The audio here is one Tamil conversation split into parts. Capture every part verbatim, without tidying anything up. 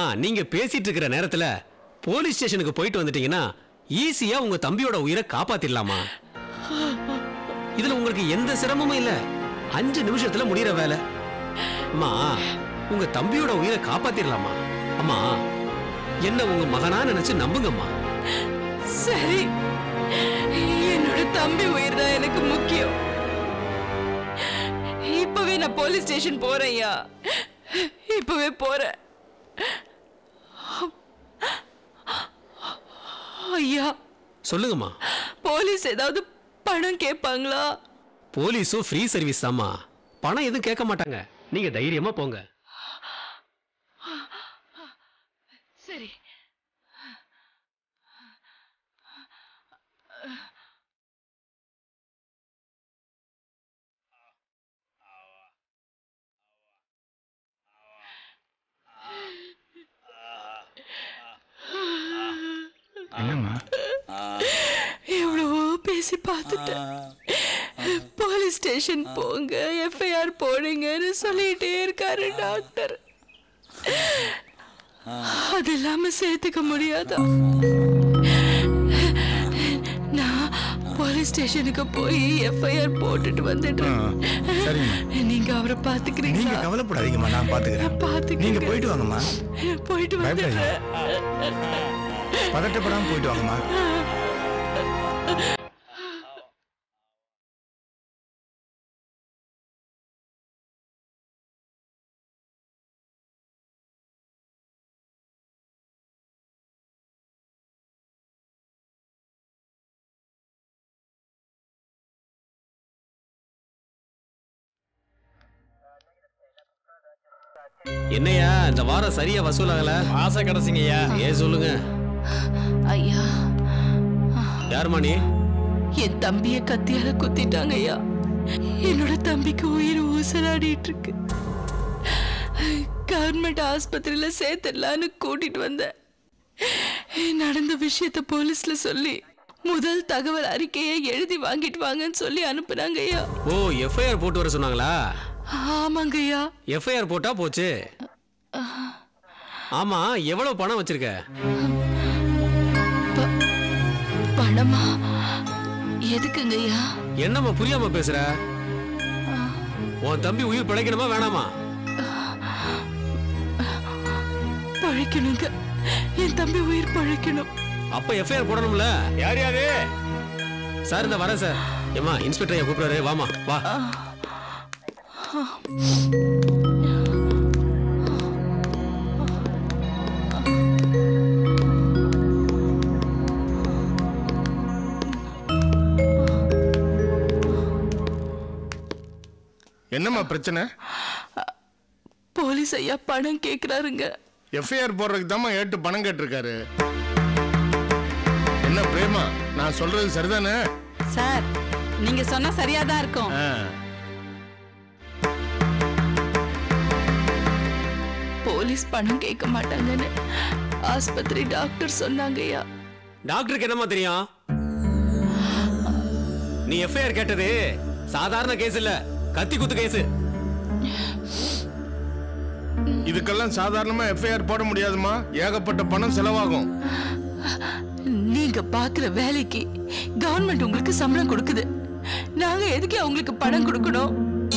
நீங்க பேசிட்டு இருக்கிற நேரத்துல போலீஸ் ஸ்டேஷனுக்கு போயிட்டு வந்துட்டீங்கன்னா ஈஸியா உங்க தம்பியோட உயிரை காப்பாத்திடலாமா? இதுல உங்களுக்கு எந்த சிரமமும் இல்ல. அஞ்சு நிமிஷத்துல முடியற வேலை. அம்மா, உங்க தம்பியோட உயிரை காப்பாத்திடலாமா? அம்மா, என்ன உங்க மகனா நினைச்சு நம்புங்கம்மா. சரி, என்னோட தம்பி உயிர் தான் எனக்கு முக்கியம். இப்பவே நான் போலீஸ் ஸ்டேஷன் போறேன்யா. இப்பவே போறேன். ஐயா சொல்லுங்கம்மா. போலீஸ் ஏதாவது பணம் கேட்பாங்களா? போலீஸும் ஃப்ரீ சர்வீஸ் தாம்மா, பணம் எதுவும் கேட்க மாட்டாங்க. நீங்க தைரியமா போங்க. சரி. என்னம்மா? எவ்வளவோ பேசி பார்த்துட்டேன். போலீஸ் ஸ்டேஷன் போங்க, எஃப்ஐஆர் போடுங்கன்னு சொல்லிட்டே இருக்காரு டாக்டர். அது இல்லாம சேர்த்துக்க முடியாதா? நான் போலீஸ் ஸ்டேஷனுக்கு போய் எஃப்ஐஆர் போட்டுட்டு வந்துட்டேன். நீங்க அவரை பாத்துக்கிறீங்க? நீங்க கவலைப்படாதீங்கம்மா, நான் பாத்துக்கிறேன். பாத்துக்கிறேன். நீங்க போயிட்டு வாங்கம்மா. போயிட்டு வந்துடுறேன். பதட்டப்படாம போயிட்டு வாங்கம்மா. என்னையா இந்த வாரம் சரியா வசூலாகல? ஆசை கிடைச்சிங்கய்யா. ஏன் சொல்லுங்க ஐயா. யாருமா நீ? என் தம்பிய கத்தியால குத்திட்டாங்க ஐயா. என்னோட தம்பிக்கு உயிர் ஊசலாடிட்டு இருக்கு. கவர்மெண்ட் ஆஸ்பத்திரியில சேர்த்துடலான்னு கூட்டிட்டு வந்தேன். நடந்த விஷயத்த போலீஸ்ல சொல்லி முதல் தகவல் அறிக்கையை எழுதி வாங்கிட்டு வாங்கன்னு சொல்லி அனுப்புனாங்க ஐயா. ஓ, எஃப்ஐஆர் போட்டு வர சொன்னாங்களா? ஆமாங்க ஐயா. எஃப்ஐஆர் போட்டா போச்சு. ஆமா, எவ்வளவு பணம் வச்சிருக்க? பணமா? எதுக்குங்க ஐயா? என்னம்மா புரியாம பேசுற? உன் தம்பி உயிர் பிழைக்கணுமா வேணாமா? பழைக்கணுங்க. என் தம்பி உயிர் பழைக்கணும். அப்ப எஃப்ஐஆர் போடணும்ல. யார் யாரு? சார் இந்த வரேன் சார். ஏமா இன்ஸ்பெக்டர் கூப்பிடுறாரு, வாமா வா. என்னம்மா பிரச்சனை? போலீஸ் ஐயா பணம் கேக்குறாருங்க. எஃப்ஐஆர் போடுறதுக்கு தாம்மா ஏட்டு பணம் கேட்டிருக்காரு. என்ன பிரேமா, நான் சொல்றது சரிதானே? சார், நீங்க சொன்னா சரியாதான் இருக்கும். போலீஸ் பணம் கேட்க மாட்டாங்கன்னு ஆஸ்பத்திரி டாக்டர் சொன்னாங்கய்யா. டாக்டருக்கு என்னமா தெரியும்? நீ எஃப்ஐஆர் கேட்டது சாதாரண கேஸ் இல்ல, கத்தி குத்து கேஸ். இதுக்கெல்லாம் சாதாரணமா எஃப்ஐஆர் போட முடியாதுமா, ஏகப்பட்ட பணம் செலவாகும். நீங்க பாக்குற வேலைக்கு கவர்மெண்ட் உங்களுக்கு சம்பளம் கொடுக்குது. நாங்க எதுக்கு அவங்களுக்கு பணம் கொடுக்கணும்?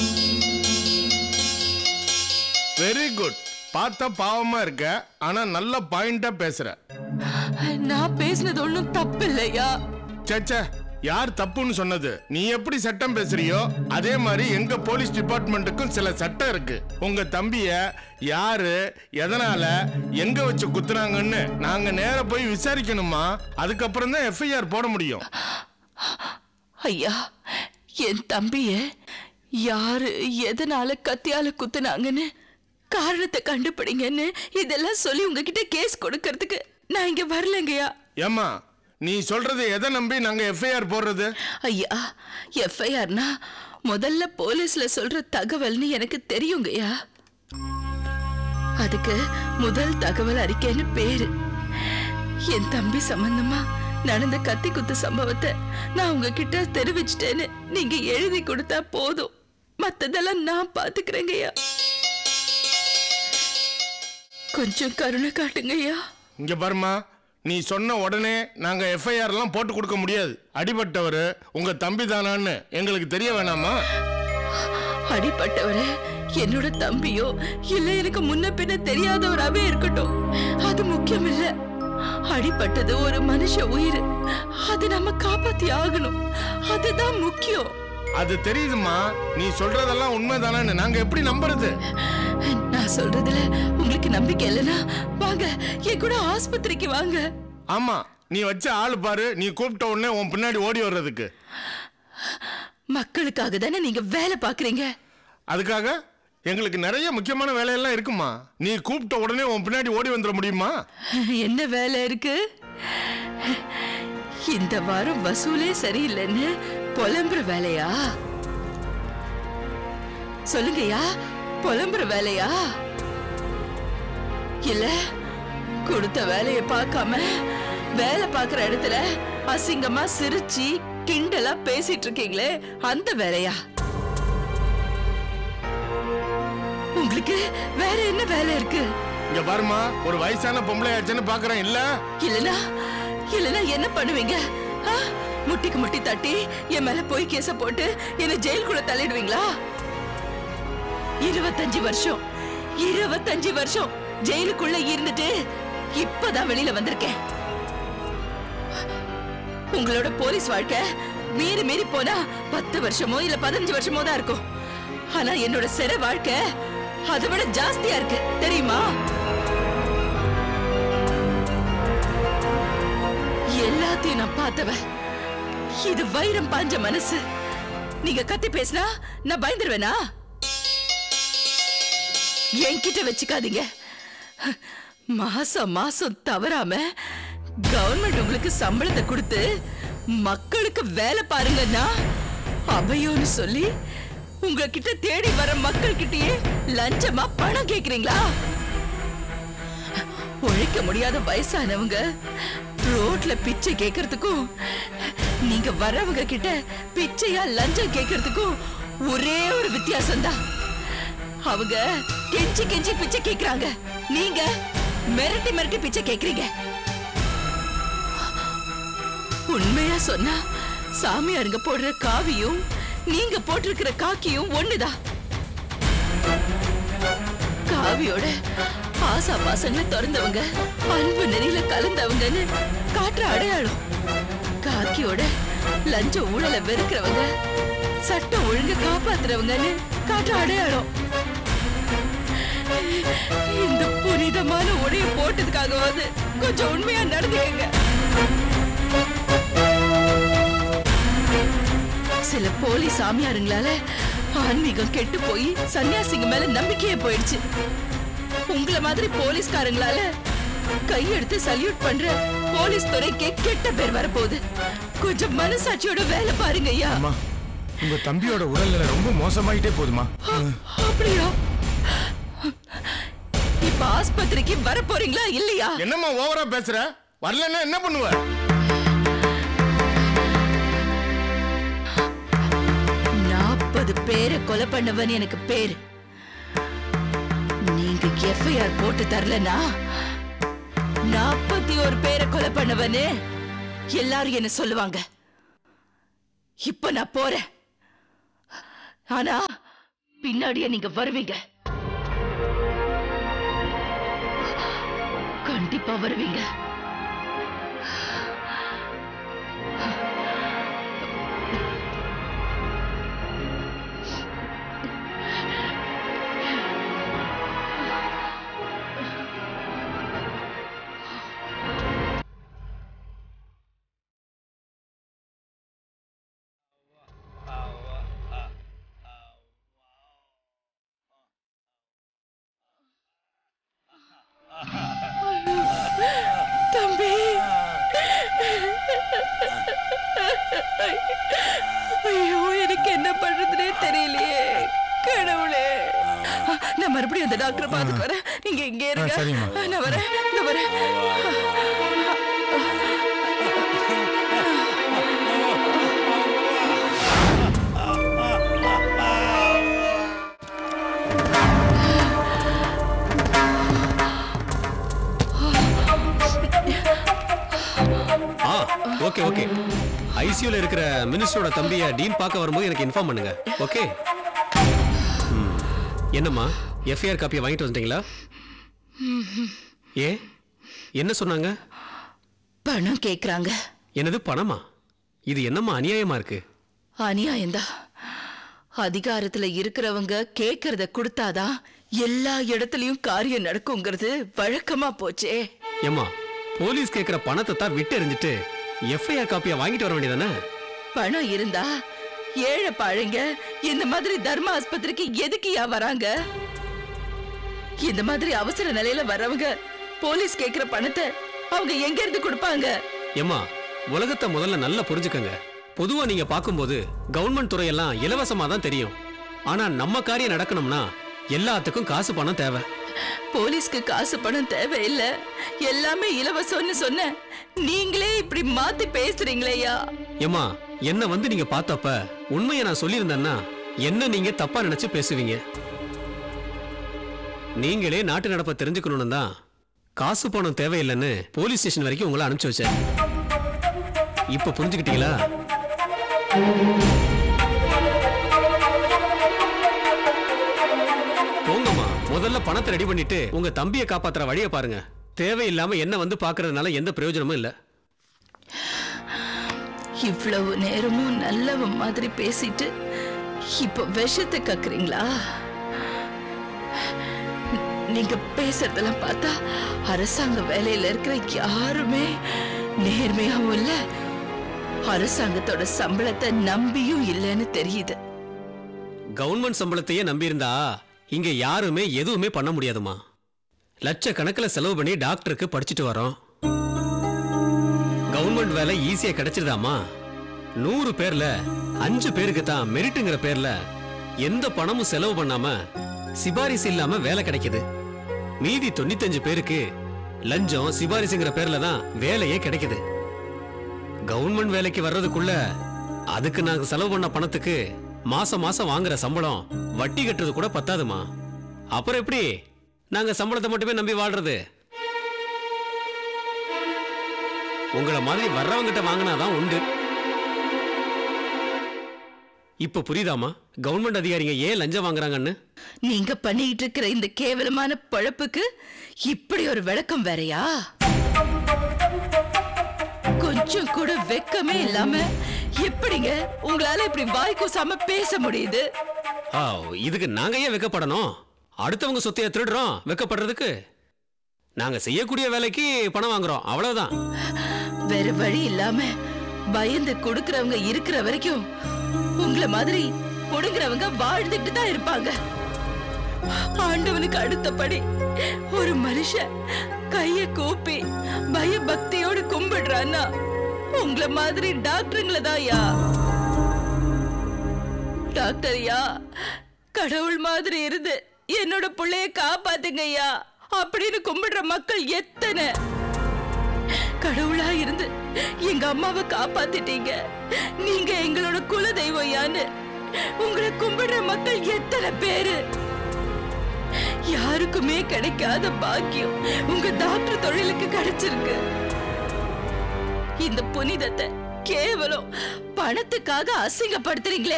Very good. பார்த்தா பாவமா இருக்க, ஆனா நல்ல பாயிண்டா பேசுற. நான் பேசினது ஒண்ணும் தப்பு இல்லையா? சேச்சே, யார் தப்புன்னு சொன்னது? நீ எப்படி சட்டம் பேசுறியோ அதே மாதிரி எங்க போலீஸ் டிபார்ட்மெண்ட்டுக்கும் சில சட்டம் இருக்கு. உங்க தம்பிய யாரு, எதனால, எங்க வச்சு குத்துறாங்கன்னு நாங்க நேர போய் விசாரிக்கணுமா? அதுக்கப்புறம் தான் எஃப்ஐஆர் போட முடியும். ஐயா, என் தம்பிய யாரு எதனால கத்தியால குத்துனாங்கன்னு காரணத்தை கண்டுபிடிங்கன்னு இதெல்லாம் சொல்லி உங்ககிட்ட கேஸ் கொடுக்கறதுக்கு நான் இங்க வரலங்கய்யா. ஏம்மா, நீ சொல்றது எதை நம்பி நாங்க எஃப்ஐஆர் போடுறது? ஐயா, எஃப்ஐஆர்னா முதல்ல போலீஸ்ல சொல்ற தகவல்னு எனக்கு தெரியுங்கய்யா. அதுக்கு முதல் தகவல் அறிக்கைன்னு பேரு. என் தம்பி சம்பந்தமா நடந்த கத்தி குத்து சம்பவத்தை நான் உங்ககிட்ட தெரிவிச்சிட்டேன்னு நீங்க எழுதி கொடுத்தா போதும். மத்ததெல்லாம் நான் பாத்துக்கிறேங்கய்யா. கொஞ்சம் கருணை காட்டுங்க ஐயா. இங்க பாருமா, நீ சொன்ன உடனே நாங்க எஃப்ஐஆர் எல்லாம் போட்டு கொடுக்க முடியாது. அடிபட்டவர் உங்க தம்பி தானான்னு எங்களுக்கு தெரிய வேணாமா? அடிபட்டவரு என்னோட தம்பியோ இல்ல எனக்கு முன்ன பின்ன தெரியாதவராவே இருக்கட்டும், அது முக்கியம் இல்ல. அடிபட்டது ஒரு மனுஷ உயிர், அது நம்ம காப்பாத்தி ஆகணும், அதுதான் முக்கியம். அது தெரியுதுமா, நீ சொல்றதெல்லாம் உண்மைதானு நாங்க எப்படி நம்புறது? நான் சொல்றதுல உங்களுக்கு நம்பிக்கை இல்லைன்னா வாங்க என் கூட ஆஸ்பத்திரிக்கு வாங்க. ஆமா, நீ வச்ச ஆளு பாரு, நீ கூப்பிட்ட உடனே உன் பின்னாடி ஓடி வர்றதுக்கு. மக்களுக்காக தானே நீங்க வேலை பாக்குறீங்க. அதுக்காக எங்களுக்கு நிறைய முக்கியமான வேலையெல்லாம் இருக்குமா. நீ கூப்பிட்ட உடனே உன் பின்னாடி ஓடி வந்துட முடியுமா? என்ன வேலை இருக்கு? இந்த வாரம் வசூலே சரியில்லைன்னு புலம்புற வேலையா? சொல்லுங்கய்யா, புலம்புற வேலையா? இல்ல கொடுத்த வேலையை பார்க்காம வேலை பார்க்கிற இடத்துல அசிங்கமா சிரிச்சு கிண்டலா பேசிட்டு இருக்கீங்களே, அந்த வேலையா? உங்களுக்கு வேற என்ன வேலை இருக்கு? இங்க பாருமா, ஒரு வயசான பொம்பளை ஆச்சுன்னு பாக்குறேன். இல்ல இல்லனா இல்லனா என்ன பண்ணுவீங்க? முட்டிக்கு முட்டி தட்டி என் மேல போய் கேச போட்டு என்ன ஜெயிலுக்குள்ள தள்ளிடுவீங்களா? இருபத்தஞ்சு வருஷம் இருபத்தஞ்சு வருஷம் ஜெயிலுக்குள்ள இருந்துட்டு இப்பதான் வெளியில வந்திருக்கேன். உங்களோட போலீஸ் வாழ்க்கை மீறி மீறி போனா பத்து வருஷமோ இல்ல பதினஞ்சு வருஷமோ தான் இருக்கும். ஆனா என்னோட சிறை வாழ்க்கை அதை விட ஜாஸ்தியா இருக்கு, தெரியுமா? எல்லாத்தையும் நான் பார்த்தவ. இது வைரம் பாஞ்ச மனசு. நீங்க கத்தி பேசினா நான் பயந்துருவேனா? என்கிட்ட வச்சுக்காதீங்க. மாசம் மாசம் தவறாம கவர்மெண்ட் உங்களுக்கு சம்பளத்தை கொடுத்து மக்களுக்கு வேலை பாருங்கன்னா அபயோன்னு சொல்லி உங்ககிட்ட தேடி வர மக்கள் கிட்டயே லஞ்சமா பணம் கேக்குறீங்களா? உழைக்க முடியாத வயசானவங்க ரோட்ல பிச்சை கேக்குறதுக்கும் நீங்க வரவங்க கிட்ட பிச்சையா லஞ்சம் கேக்குறதுக்கும் ஒரே ஒரு வித்தியாசம் தான். அவங்க கெஞ்சி கெஞ்சி பிச்சை கேக்குறாங்க, நீங்க மிரட்டி மிரட்டி பிச்சை கேக்குறீங்க. உண்மையா சொன்னா சாமியாருங்க போடுற காவியும் நீங்க போட்டிருக்கிற காக்கியும் ஒண்ணுதான். காவியோட ஆசா பாசங்களை திறந்தவங்க, அன்பு நெறியில கலந்தவங்கன்னு காட்டுற அடையாளம். காக்கியோட லஞ்ச ஊழலை வெறுக்கிறவங்க, சட்டம் ஒழுங்க காப்பாத்துறவங்கன்னு காட்டுற அடையாளம். இந்த புனிதமான உடைய போட்டதுக்காகவாது கொஞ்சம் உண்மையா நடந்துக்கங்க. சில போலி சாமியாருங்களால ஆன்மீகம் கெட்டு போய் சன்னியாசிங்க மேல நம்பிக்கையே போயிடுச்சு. உங்கள மாதிரி போலீஸ்காரங்களால கையெடுத்து சல்யூட் பண்ற போலீஸ் துறைக்கே கெட்ட பேர் வரப்போகுது. கொஞ்சம் மனசாட்சியோட வேலை பாருங்க ஐயா. உங்க தம்பியோட உடல்நிலை ரொம்ப மோசமாயிட்டே போதுமா? அப்படியா? இப்ப ஆஸ்பத்திரிக்கு வர போறீங்களா இல்லையா? என்னம்மா ஓவரா பேசுற? வரலன்னா என்ன பண்ணுவ? நாற்பது பேரை கொலை பண்ணவன் எனக்கு பேரு. நீங்க எஃப்ஐஆர் போட்டு தரலனா நாற்பத்தி ஒரு பேரை கொலை பண்ணவனு எல்லாரும் என்ன சொல்லுவாங்க. இப்ப நான் போறேன், ஆனா பின்னாடியே நீங்க வருவீங்க, கண்டிப்பா வருவீங்க. தம்பி, ஐயோ எனக்கு என்ன பண்றதுனே தெரியலையே கடவுளே. நான் மறுபடியும் அந்த டாக்டரை பார்த்துட்டு வரேன், நீங்க இங்கே இருங்க. நான் வரேன், நான் வரேன். ஓகே ஓகே ஐசியூல இருக்கிற மினிஸ்டரோட தம்பியை டீன் பார்க்க வரும்போது எனக்கு இன்ஃபார்ம் பண்ணுங்க. ஓகே. என்னம்மா எஃப்ஐஆர் காப்பியை வாங்கிட்டு வந்துட்டீங்களா? ஏ என்ன சொன்னாங்க? பணம் கேக்குறாங்க. என்னது பணமா? இது என்னம்மா அநியாயமா இருக்கு? அநியாயம்தான். அதிகாரத்துல இருக்கிறவங்க கேக்குறத கொடுத்தாதான் எல்லா இடத்துலயும் காரியம் நடக்குங்கிறது வழக்கமா போச்சே. ஏம்மா போலீஸ் கேக்குற பணத்தை தான் விட்டு எறிஞ்சிட்டு எஃப்ஐஆர் காப்பியை வாங்கிட்டு வர வேண்டியதானே? பணம் இருந்தா ஏழை பாழைங்க இந்த மாதிரி தர்ம ஆஸ்பத்திரிக்கு எதுக்கியா வராங்க? இந்த மாதிரி அவசர நிலையில வரவங்க போலீஸ் கேக்குற பணத்தை அவங்க எங்க இருந்து கொடுப்பாங்க? ஏம்மா உலகத்தை முதல்ல நல்லா புரிஞ்சுக்கங்க. பொதுவா நீங்க பார்க்கும்போது கவர்மெண்ட் துறையெல்லாம் இலவசமா தான் தெரியும். ஆனா நம்ம காரியம் நடக்கணும்னா எல்லாத்துக்கும் காசு பணம் தேவை. போலீஸ்க்கு காசு பணம் தேவையில்லை, எல்லாமே இலவசம்னு சொன்ன நீங்களே இப்படி மாத்தி பேசுறீங்களேயா? ஏம்மா என்ன வந்து நீங்க பார்த்தப்ப உண்மையை நான் சொல்லியிருந்தேன்னா என்ன நீங்க தப்பா நினைச்சு பேசுவீங்க. நீங்களே நாட்டு நடப்பை தெரிஞ்சுக்கணும்னு தான் காசு பணம் தேவையில்லைன்னு போலீஸ் ஸ்டேஷன் வரைக்கும் உங்களை அனுப்பிச்சு வச்சேன். இப்ப புரிஞ்சுக்கிட்டீங்களா? போங்கம்மா முதல்ல பணத்தை ரெடி பண்ணிட்டு உங்க தம்பியை காப்பாத்துற வழியை பாருங்க. தேவையில்லாம என்ன வந்து பாக்குறதுனால எந்த பிரயோஜனமும் இல்ல. இவ்வளவு நேரமும் நல்லவ மாதிரி பேசிட்டு இப்ப விஷத்தை கக்குறீங்களா? நீங்க பேசுறதெல்லாம் பார்த்தா அரசாங்க வேலையில இருக்கிற யாருமே நேர்மையாவும் இல்ல, அரசாங்கத்தோட சம்பளத்தை நம்பியும் இல்லைன்னு தெரியுது. கவர்மெண்ட் சம்பளத்தையே நம்பி இருந்தா இங்க யாருமே எதுவுமே பண்ண முடியாதுமா. லட்சக்கணக்கில் செலவு பண்ணி டாக்டருக்கு படிச்சுட்டு வரோம். கவர்மெண்ட் வேலை ஈஸியா கிடைச்சிருதாமா? நூறு பேர்ல அஞ்சு பேருக்கு தான் மெரிட்டுங்கிற பேர்ல எந்த பணமும் செலவு பண்ணாம சிபாரிசு இல்லாம வேலை கிடைக்குது. மீதி தொண்ணூத்தஞ்சு பேருக்கு லஞ்சம் சிபாரிசுங்கிற பேர்ல தான் வேலையே கிடைக்குது. கவர்மெண்ட் வேலைக்கு வர்றதுக்குள்ள அதுக்கு நாங்க செலவு பண்ண பணத்துக்கு மாசம் மாசம் வாங்குற சம்பளம் வட்டி கட்டுறது கூட பத்தாதுமா. அப்புறம் எப்படி நாங்க சம்பளத்தை மட்டுமே நம்பி வாழ்றது? உங்களை மாதிரி வர்றவங்கிட்ட வாங்கினாதான் உண்டு. இப்ப புரியுதாமா கவர்மெண்ட் அதிகாரிங்க ஏன் லஞ்சம் வாங்குறாங்கன்னு? நீங்க பண்ணிட்டு இருக்கிற இந்த கேவலமான பழப்புக்கு இப்படி ஒரு விளக்கம் வேறையா? கொஞ்சம் கூட வெக்கமே இல்லாம எப்படிங்க உங்களால இப்படி வாய் கூசாம பேச முடியுது? இதுக்கு நாங்க ஏன் வெக்கப்படணும்? அடுத்தவங்க சொத்தைய திருடுறோம் வெக்கப்படுறதுக்கு? நாங்க செய்யக்கூடிய வேலைக்கு பணம் வாங்குறோம், அவ்வளவுதான். வேற வழி இல்லாம பயந்து கொடுக்கறவங்க இருக்கிற வரைக்கும் உங்களை மாதிரி கொடுங்கறவங்க வாழ்ந்துட்டு தான் இருப்பாங்க. ஆண்டவனுக்கு அடுத்தபடி ஒரு மனுஷன் கைய கூப்பி பய பக்தியோடு கும்பிடுறான்னா உங்களை மாதிரி டாக்டருங்கள தான் யா. டாக்டர் யா, கடவுள் மாதிரி இருந்து என்னோட பிள்ளைய காப்பாத்துங்கய்யா அப்படின்னு கும்பிடுற மக்கள் எத்தனை. கடவுளா இருந்து எங்க அம்மாவை காப்பாத்திட்டீங்க, நீங்க எங்களோட குல தெய்வம் யான்னு உங்களை கும்பிடுற மக்கள் எத்தனை பேரு. யாருக்குமே கிடைக்காத பாக்கியம் உங்க டாக்டர் தொழிலுக்கு கிடைச்சிருக்கு. இந்த புனிதத்தை கேவலம் பணத்துக்காக அசிங்கப்படுத்துறீங்களே.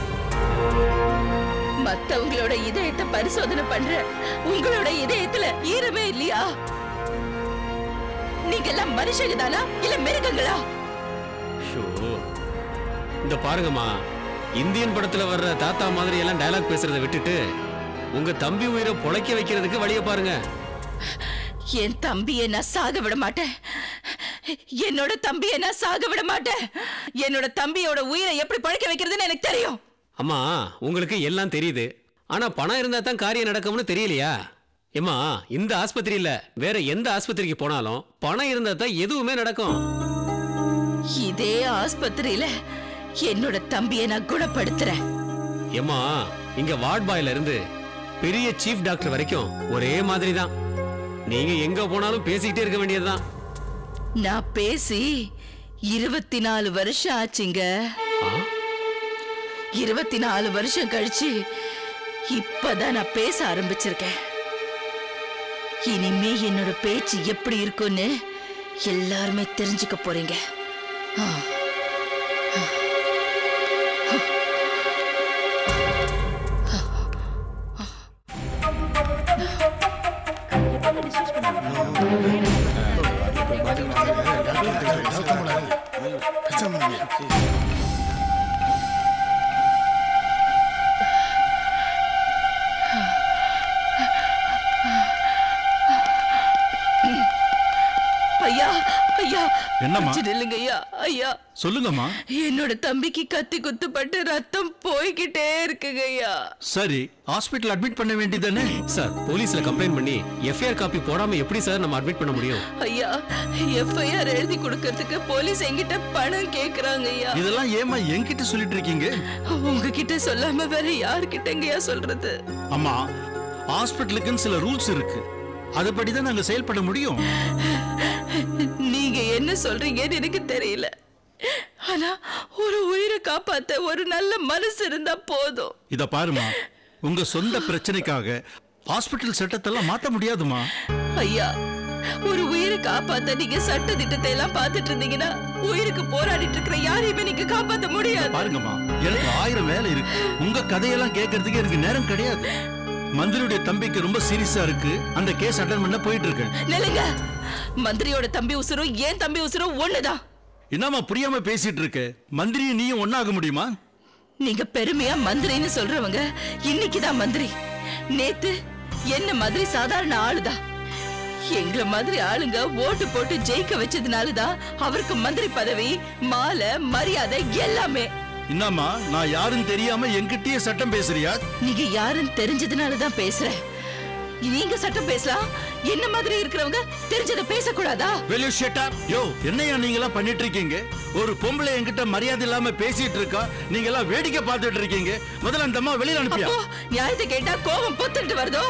மத்தவங்களோட இதயத்தை பரிசோதனை பண்ற உங்களோட இதயத்துல ஈரமே இல்லையா? நீங்க எல்லாம் மனுஷங்க தானா இல்ல மிருகங்களா? இந்த பாருங்கம்மா, இந்தியன் படத்துல வர்ற தாத்தா மாதிரி எல்லாம் டயலாக் பேசுறதை விட்டுட்டு உங்க தம்பி உயிரை பொழைக்க வைக்கிறதுக்கு வழிய பாருங்க. என் தம்பியை நான் சாக விட மாட்டேன். என்னோட தம்பியை நான் சாக விட மாட்டேன். என்னோட தம்பியோட உயிரை எப்படி பொழைக்க வைக்கிறதுன்னு எனக்கு தெரியும். அம்மா, உங்களுக்கு எல்லாம் தெரியுது, ஆனா பணம் இருந்தா தான் காரியம் நடக்கும்னு தெரியலையா? ஏமா, இந்த ஆஸ்பத்திரியில வேற எந்த ஆஸ்பத்திரிக்கு போனாலும் பணம் இருந்தா தான் எதுவுமே நடக்கும். இதே ஆஸ்பத்திரியில என்னோட தம்பியை நான் குணப்படுத்துறேன். ஏமா, இங்க வார்ட் பாய்ல இருந்து பெரிய சீஃப் டாக்டர் வரைக்கும் ஒரே மாதிரி தான். நீங்க எங்க போனாலும் பேசிக்கிட்டே இருக்க வேண்டியதுதான். நான் பேசி இருபத்தி நாலு வருஷம் ஆச்சுங்க. இருபத்தி நாலு வருஷம் கழிச்சு இப்பதான் நான் பேச ஆரம்பிச்சிருக்கேன். இனிமே என்னோட பேச்சு எப்படி இருக்குன்னு எல்லாருமே தெரிஞ்சுக்க போறீங்க. என்னம்மா? நில்லுங்க ஐயா. ஐயா சொல்லுங்கம்மா. என்னோட தம்பிக்கு கத்தி குத்துப்பட்டு ரத்தம் போய்கிட்டே இருக்குங்க ஐயா. சரி, ஹாஸ்பிடல் அட்மிட் பண்ண வேண்டியதானே? சார், போலீஸ்ல கம்ப்ளைண்ட் பண்ணி எஃப்ஐஆர் காப்பி போடாம எப்படி சார் நம்ம அட்மிட் பண்ண முடியும்? ஐயா, எஃப்ஐஆர் எழுதி கொடுக்கிறதுக்கு போலீஸ் என்கிட்ட பணம் கேக்குறாங்க ஐயா. இதெல்லாம் ஏமா என்கிட்ட சொல்லிட்டு இருக்கீங்க? உங்ககிட்ட சொல்லாம வேற யார்கிட்டங்கயா சொல்றது? அம்மா, ஹாஸ்பிடலுக்குன்னு சில ரூல்ஸ் இருக்கு, அதுபடிதான் நாங்க செயல்பட முடியும். நீங்க என்ன சொல்றீங்கன்னு எனக்கு தெரியல, ஆனா ஒரு உயிரை காப்பாத்த ஒரு நல்ல மனசு இருந்தா போதும். இத பாருமா, உங்க சொந்த பிரச்சனைக்காக ஹாஸ்பிடல் சட்டத்தெல்லாம் மாத்த முடியாதுமா. ஐயா, ஒரு உயிரை காப்பாத்த நீங்க சட்ட திட்டத்தை எல்லாம் பார்த்துட்டு இருந்தீங்கன்னா உயிருக்கு போராடிட்டு இருக்கிற யாரையுமே நீங்க காப்பாத்த முடியாது. பாருங்கம்மா, எனக்கு ஆயிரம் வேலை இருக்கு, உங்க கதையெல்லாம் கேட்கறதுக்கு எனக்கு நேரம் கிடையாது. மந்திரியுடைய தம்பிக்கு ரொம்ப சீரியஸா இருக்கு, அந்த கேஸ் அட்டெண்ட் பண்ண போயிட்டு இருக்கேன். நில்லுங்க. மந்திரியோட தம்பி உசுரும் ஏன் தம்பி உசுரும் ஒண்ணுதான். என்னம்மா புரியாம பேசிட்டு இருக்க? மந்திரியும் நீயும் ஒண்ணாக முடியுமா? நீங்க பெருமையா மந்திரின்னு சொல்றவங்க இன்னைக்குதான் மந்திரி, நேத்து என்ன மாதிரி சாதாரண ஆளுதான். எங்கள மாதிரி ஆளுங்க ஓட்டு போட்டு ஜெயிக்க வச்சதுனாலதான் அவருக்கு மந்திரி பதவி, மாலை, மரியாதை எல்லாமே. என்னம்மா, நான் யாருன்னு தெரியாம என்கிட்டயே சட்டம் பேசுறியா? நீங்க யாருன்னு தெரிஞ்சதுனாலதான் பேசுறேன். நீங்க சட்டம் பேசலாம், என்ன மாதிரி இருக்கிறவங்க தெரிஞ்சத பேசக்கூடாதா? Will you shut up? யோ, என்னையா நீங்க எல்லாம் பண்ணிட்டு இருக்கீங்க? ஒரு பொம்பளை என்கிட்ட மரியாதை இல்லாம பேசிட்டு இருக்கா, நீங்க எல்லாம் வேடிக்கை பார்த்துட்டு இருக்கீங்க. முதல்ல அந்த அம்மா வெளியில அனுப்பியா? நியாயத்தை கேட்டா கோபம் பொத்துட்டு வருதோ?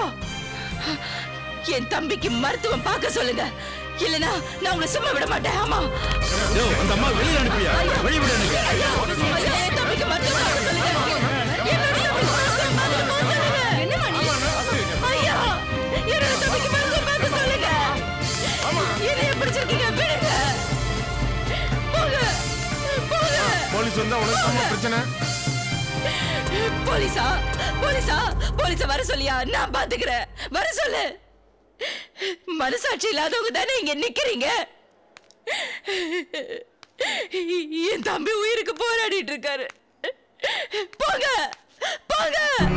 என் தம்பிக்கு மருத்துவம் பார்க்க சொல்லுங்க, இல்லனா நான் உங்களை சும்மா விட மாட்டேன். ஆமா, யோ, அந்த அம்மா வெளியில அனுப்பியா? வெளிய விடு எனக்கு. ஐயா, ஐயா, என் தம்பிக்கு மருத்துவம் பார்க்க சொல்லுங்க. என்னோட தம்பிக்கு மருத்துவம் பார்க்க சொல்லுங்க. என்ன பண்ணி? ஐயா, என்னோட தம்பிக்கு மருத்துவம் பார்க்க சொல்லுங்க. என்னைய பிடிச்சிருக்கீங்க, விடுங்க. போங்க, போங்க. போலீஸ் வந்தா உனக்கு என்ன பிரச்சனை? போலீஸா? போலீஸா? போலீஸ வர சொல்லியா? நான் பாத்துக்கிறேன், வர சொல்லு. மனசாட்சி இல்லாதவங்க தானே இங்க நிக்கிறீங்க. என் தம்பி உயிருக்கு போராடிட்டு இருக்காரு. போங்க, போங்க.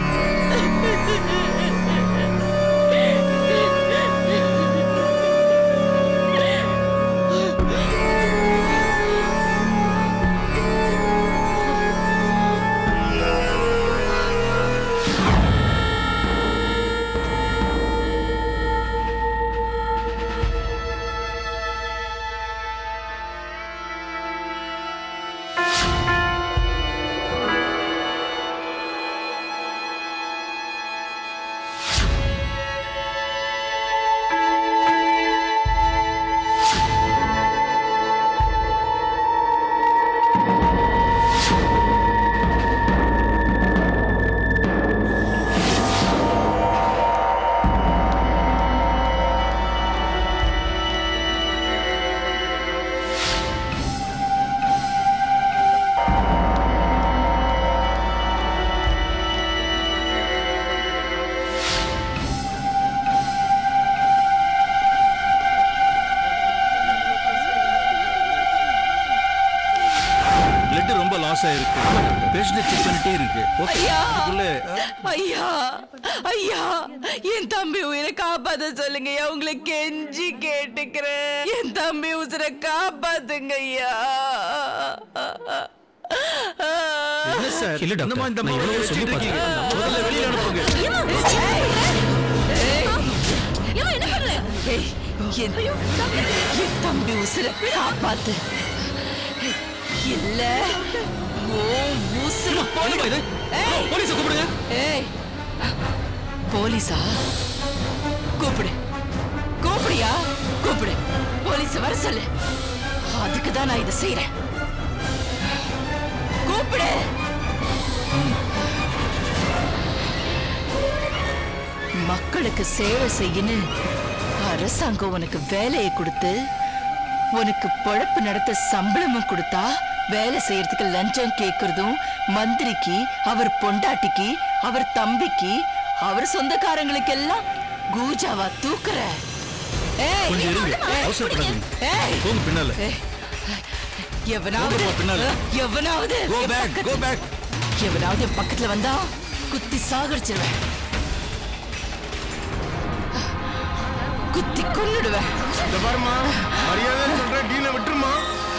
ஐயா, ஐயா, என் தம்பி உயிரை காப்பாத்த சொல்லுங்க. உங்களை கெஞ்சி கேட்டுக்கிறேன். என் தம்பி உயிரை காப்பாத்துங்க ஐயா. என் தம்பி உயிரை காப்பாத்து, இல்ல போலீஸா? கூப்பிடு, கூப்பிடியா? கூப்பிடு, போலீஸ் வர சொல்லு. அதுக்குதான் நான் இதை செய்யறேன். கூப்பிடு. மக்களுக்கு சேவை செய்யணும் அரசாங்கம் உனக்கு வேலையை கொடுத்து உனக்கு பொழப்பு நடத்த சம்பளமும் கொடுத்தா வேலை செய்யறதுக்கு லஞ்சம் கேக்குறதும் மந்திரிக்கு, அவர் பொண்டாட்டிக்கு, அவர் தம்பிக்கு, அவர் சொந்தக்காரங்களுக்கு எல்லாம் கூஜாவா தூக்குற. ஏய், கொஞ்சம் இருங்க, அவசரப்படாதீங்க. ஏய், போங்க பின்னால. எவனாவது போங்கப்பா பின்னால. எவனாவது Go என் back, பக்கத்து- go back. எவனாவது என் பக்கத்துல வந்தா குத்தி சாகடிச்சிருவேன், குத்தி கொன்னுடுவேன். இந்த பாருமா, மரியாதை சொல்ற டீனை விட்டுருமா.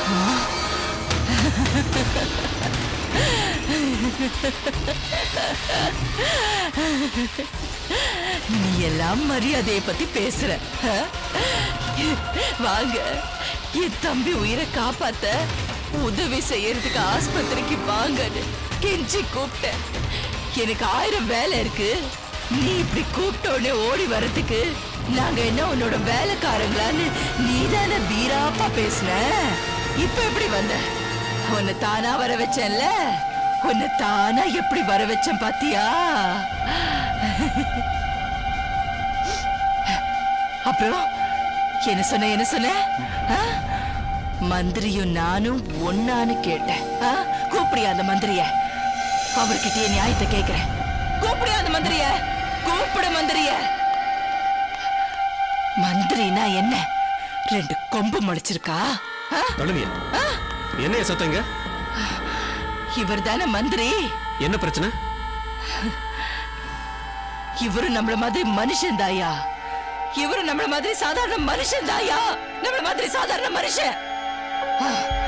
நீ எல்லாம் மரியாதையை பத்தி பேசுற. ஆ? வாங்க, என் தம்பி உயிரை காப்பாத்த உதவி செய்யறதுக்கு ஆஸ்பத்திரிக்கு வாங்கன்னு கெஞ்சி கூப்பிட்டேன். எனக்கு ஆயிரம் வேலை இருக்கு. நீ இப்படி கூப்பிட்ட உடனே ஓடி வர்றதுக்கு நாங்க என்ன உன்னோட வேலைக்காரங்களான்னு நீதான வீராப்பா பேசுன. இப்ப எப்படி வந்த? உன்னை தானா வர வச்சேன்ல, உன்னை தானா எப்படி வர வச்சேன் பாத்தியா? அப்புறம் என்ன சொன்ன என்ன சொன்ன? ஆ? மந்திரியும் நானும் ஒன்னான்னு கேட்டேன். ஆ? கூப்பிடியா அந்த மந்திரிய? அவர்கிட்டயே நியாயத்தை கேக்குறேன். கூப்பிடியா அந்த மந்திரிய? கூப்பிடு மந்திரிய. மந்திரினா என்ன? ரெண்டு கொம்பு முளைச்சிருக்கா? தழுவியா என்ன சத்தங்க? இவர் தானே மந்திரி. என்ன பிரச்சனை? இவரு நம்மள மாதிரி மனுஷன் தாயா. இவரு நம்மள மாதிரி சாதாரண மனுஷன் தாயா. நம்மள மாதிரி சாதாரண மனுஷன்.